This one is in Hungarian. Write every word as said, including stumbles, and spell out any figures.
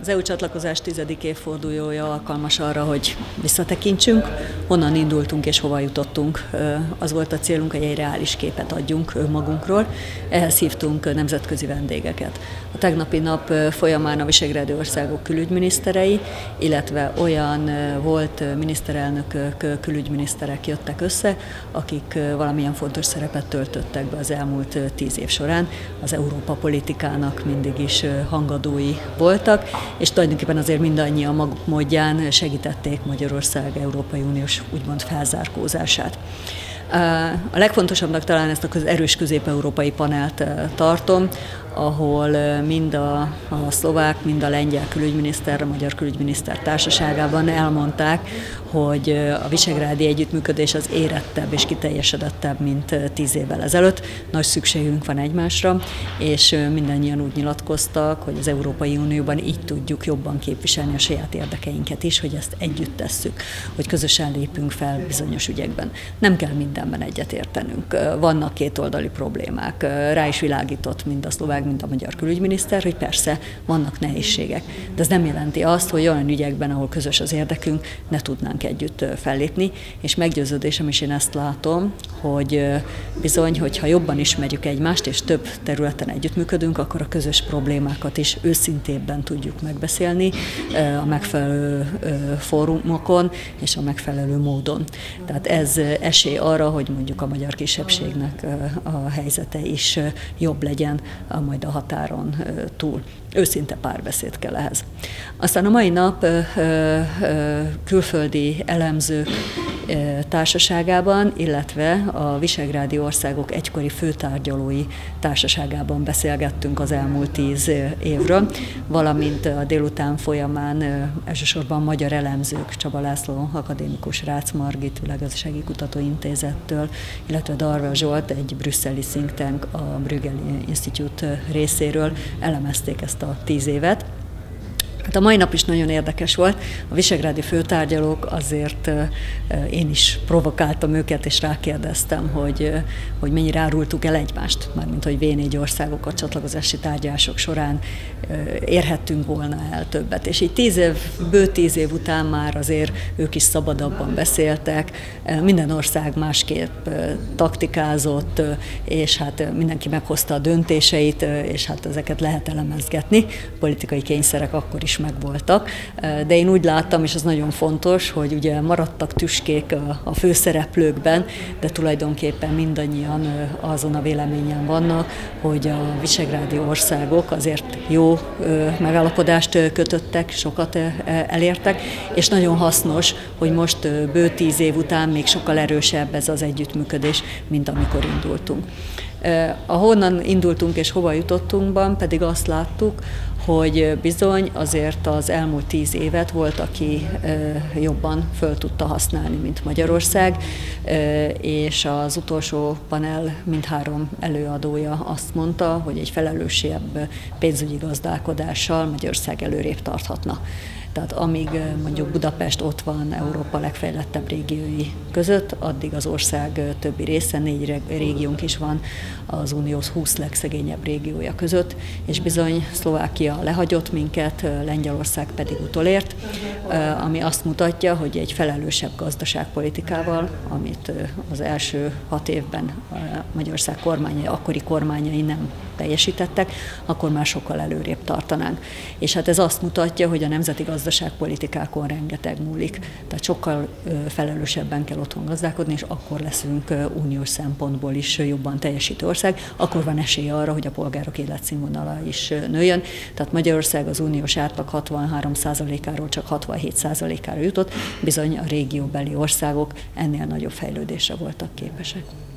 Az é u csatlakozás tizedik évfordulója alkalmas arra, hogy visszatekintsünk, honnan indultunk és hova jutottunk. Az volt a célunk, hogy egy reális képet adjunk magunkról, ehhez hívtunk nemzetközi vendégeket. A tegnapi nap folyamán a visegrádi országok külügyminiszterei, illetve olyan volt miniszterelnökök, külügyminiszterek jöttek össze, akik valamilyen fontos szerepet töltöttek be az elmúlt tíz év során. Az Európa politikának mindig is hangadói voltak, és tulajdonképpen azért mindannyian maguk módján segítették Magyarország Európai Uniós úgymond felzárkózását. A legfontosabbnak talán ezt az erős közép-európai panelt tartom, ahol mind a, a szlovák, mind a lengyel külügyminiszter, a magyar külügyminiszter társaságában elmondták, hogy a visegrádi együttműködés az érettebb és kiteljesedettebb, mint tíz évvel ezelőtt. Nagy szükségünk van egymásra, és mindannyian úgy nyilatkoztak, hogy az Európai Unióban így tudjuk jobban képviselni a saját érdekeinket is, hogy ezt együtt tesszük, hogy közösen lépünk fel bizonyos ügyekben. Nem kell mindenben egyetértenünk. Vannak kétoldali problémák. Rá is világított mind a szlovák, mint a magyar külügyminiszter, hogy persze vannak nehézségek, de ez nem jelenti azt, hogy olyan ügyekben, ahol közös az érdekünk, ne tudnánk együtt fellépni, és meggyőződésem is én ezt látom, hogy bizony, hogyha jobban ismerjük egymást, és több területen együttműködünk, akkor a közös problémákat is őszintébben tudjuk megbeszélni a megfelelő fórumokon és a megfelelő módon. Tehát ez esély arra, hogy mondjuk a magyar kisebbségnek a helyzete is jobb legyen majd a határon túl. Őszinte párbeszéd kell ehhez. Aztán a mai nap külföldi elemzők társaságában, illetve a visegrádi országok egykori főtárgyalói társaságában beszélgettünk az elmúlt tíz évről, valamint a délután folyamán elsősorban magyar elemzők, Csaba László akadémikus, Rácz Margit Világgazdasági Kutatóintézettől, illetve Darva Zsolt, egy brüsszeli think tank, a Bruegel Institute részéről elemezték ezt a tíz évet. Hát a mai nap is nagyon érdekes volt. A visegrádi főtárgyalók, azért én is provokáltam őket, és rákérdeztem, hogy, hogy mennyire árultuk el egymást, mármint hogy vé négy országok a csatlakozási tárgyalások során érhettünk volna el többet. És így tíz év, bő tíz év után már azért ők is szabadabban beszéltek, minden ország másképp taktikázott, és hát mindenki meghozta a döntéseit, és hát ezeket lehet elemezgetni. Politikai kényszerek akkor is megvoltak, de én úgy láttam, és az nagyon fontos, hogy ugye maradtak tüskék a főszereplőkben, de tulajdonképpen mindannyian azon a véleményen vannak, hogy a visegrádi országok azért jó megállapodást kötöttek, sokat elértek, és nagyon hasznos, hogy most bő tíz év után még sokkal erősebb ez az együttműködés, mint amikor indultunk. Ahonnan indultunk és hova jutottunkban pedig azt láttuk, hogy bizony azért az elmúlt tíz évet volt, aki jobban föl tudta használni, mint Magyarország, és az utolsó panel mindhárom előadója azt mondta, hogy egy felelősebb pénzügyi gazdálkodással Magyarország előrébb tarthatna. Tehát amíg mondjuk Budapest ott van Európa legfejlettebb régiói között, addig az ország többi része, négy régiónk is van az unió húsz legszegényebb régiója között, és bizony Szlovákia lehagyott minket, Lengyelország pedig utolért, ami azt mutatja, hogy egy felelősebb gazdaságpolitikával, amit az első hat évben Magyarország kormányai, akkori kormányai nem teljesítettek, akkor már sokkal előrébb tartanánk. És hát ez azt mutatja, hogy a nemzeti gazdaságpolitikákon rengeteg múlik. Tehát sokkal felelősebben kell otthon gazdálkodni, és akkor leszünk uniós szempontból is jobban teljesítő ország, akkor van esély arra, hogy a polgárok életszínvonala is nőjön. Tehát Magyarország az uniós átlag hatvanhárom százalékáról csak hatvanhét százalékára jutott, bizony a régióbeli országok ennél nagyobb fejlődésre voltak képesek.